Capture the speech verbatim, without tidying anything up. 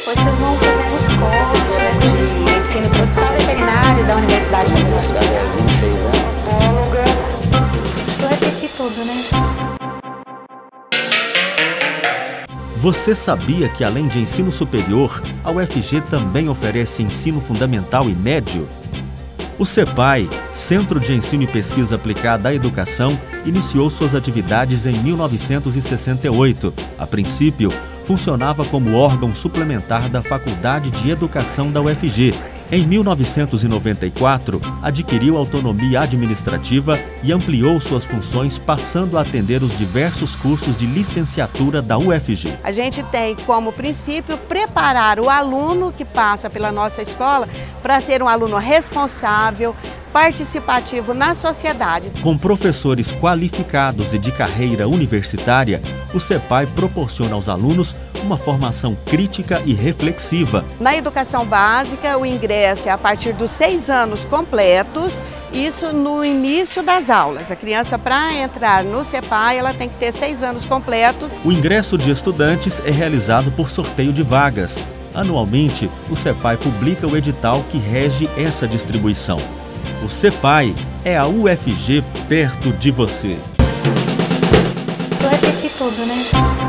Depois vocês vão fazendo os cursos, né, de ensino profissional veterinário da Universidade da Universidade é vinte e seis anos. Bióloga. Acho que eu repeti tudo, né? Você sabia que, além de ensino superior, a U F G também oferece ensino fundamental e médio? O CEPAI, Centro de Ensino e Pesquisa Aplicada à Educação, iniciou suas atividades em mil novecentos e sessenta e oito. A princípio, funcionava como órgão suplementar da Faculdade de Educação da U F G. Em mil novecentos e noventa e quatro, adquiriu autonomia administrativa e ampliou suas funções, passando a atender os diversos cursos de licenciatura da U F G. A gente tem como princípio preparar o aluno que passa pela nossa escola para ser um aluno responsável, participativo na sociedade. Com professores qualificados e de carreira universitária, o CEPAI proporciona aos alunos uma formação crítica e reflexiva. Na educação básica, o ingresso é a partir dos seis anos completos, isso no início das aulas. A criança, para entrar no CEPAI, ela tem que ter seis anos completos. O ingresso de estudantes é realizado por sorteio de vagas. Anualmente, o CEPAI publica o edital que rege essa distribuição. O CEPAI é a U F G perto de você. Eu repeti tudo, né?